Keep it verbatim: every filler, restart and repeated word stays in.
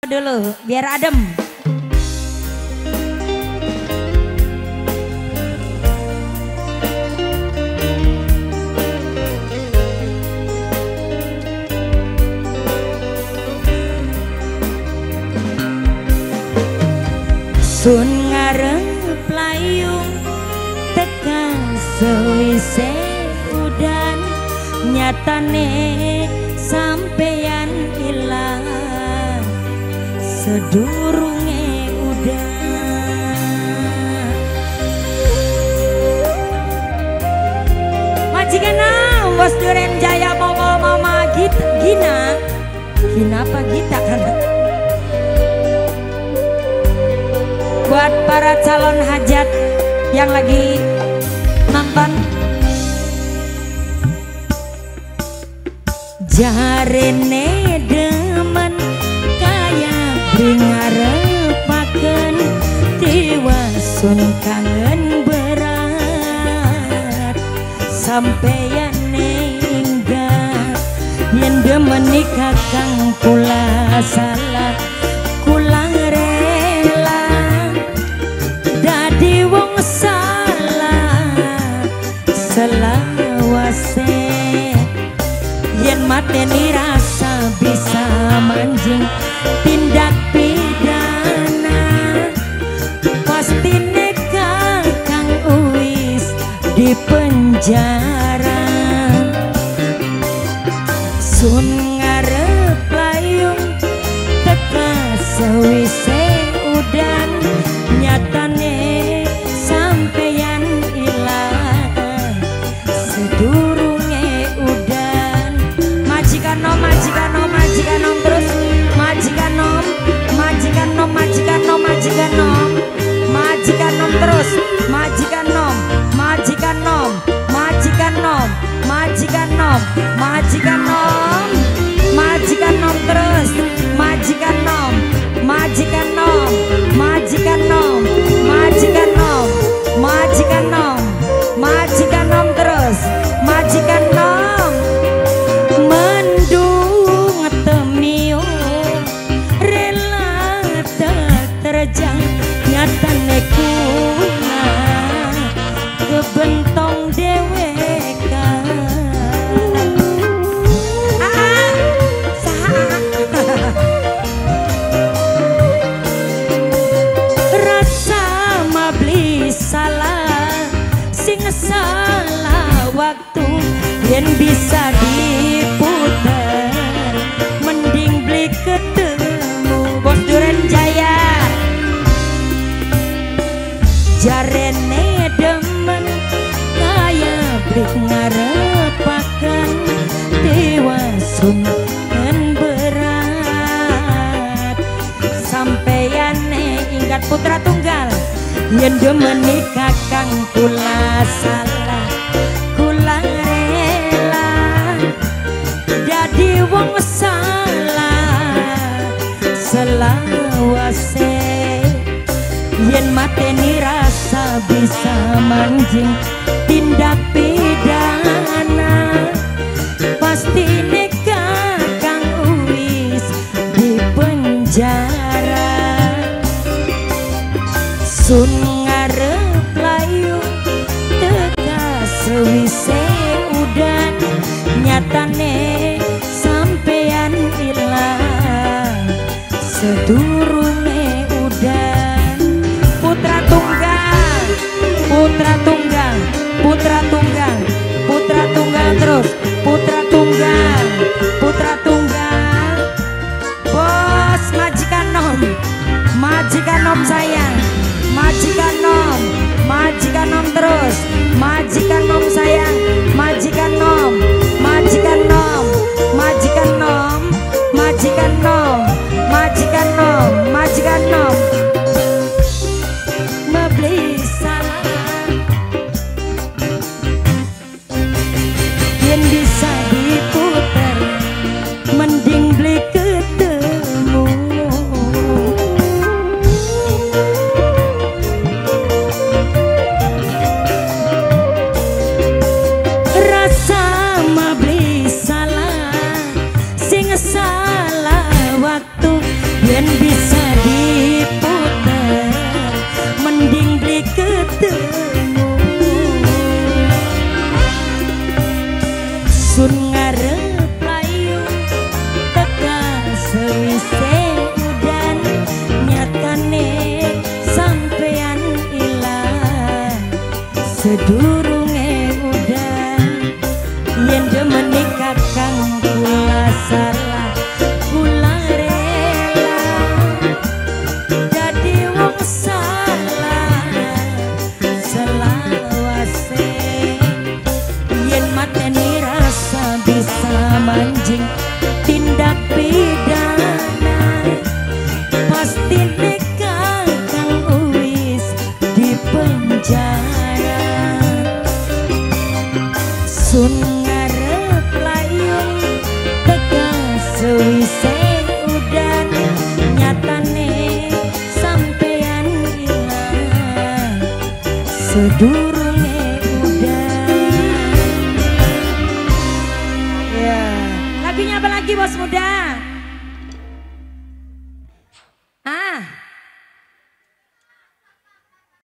dulu biar adem. Sun ngarep layung tekan sewise udan nyatane sampeyan ilang sedurunge udan. Majikana Bos Duren Jaya bawa mama Gita, Gina Gina apa Gita kan? Buat para calon hajat yang lagi nonton, jarene demen kaya bringarepaken tiwasun kangen berat sampeyan ninggal yen demen nikah kang kula salah kula rela dadi wong salah selawase yen mateni rasa bisa manjing tindak pidana pasti nekal kang uwis di penjara. Sun ngarep layung teka sewise udan nyatane sampeyan ilang sedurunge udan. Majikan nom, majikan nom, majikan nom terus majikan nom, majikan nom, majikan nom, majikan nom, majikan nom terus majikan nom, majikan nom, majikan nom, majikan nom, majikan nom, majikan nom terus majikan nom, majikan nom, majikan nom, majikan nom, majikan nom, majikan nom terus majikan nom. Mendung temio rela terjang nyatane kuna kebentong dewekan. Ah, saha rasa mabli salah sing salah waktu yen bisa diputar mending beli ketemu Bos Duren Jaya. Jarene demen kaya beli ngarepaken tiwasun kan berat sampeyan ingat putra tunggal yen demen nikah kang kula salah kula rela dadi wong salah selawase yen mateni rasa bisa manjing tindak pidana pasti nikah kang uwis di penjara. Sun ngarep layung teka sewise udan nyatane sampeyan ilang sedurunge udan. Putra tunggal, putra tunggal, putra tunggal, putra tunggal terus putra tunggal, putra tunggal. Bos majikan nom, majikan nom sayang, majikan nom, majikan nom terus majikan nom sayang, majikan nom, majikan nom, majikan nom, majikan nom, majikan nom, majikan nom. Mabli salah yen bisa diputar mending beli ketemu. Rasa mabli salah sing salah waktu bisa diputer mending beli ketemu sun ngarep layu teka sewise udan nyatane sampean ilang sedurunge udan yen demeni kakang kula salah kula rela dadi wong salah selawase yen mateni rasa bisa manjing tindak pidana pasti nek kakang uwis di penjara sun ngarep layung teka sewise udan nyatane sampean ilang sedurunge udan. Ya, lagunya apa lagi bos muda?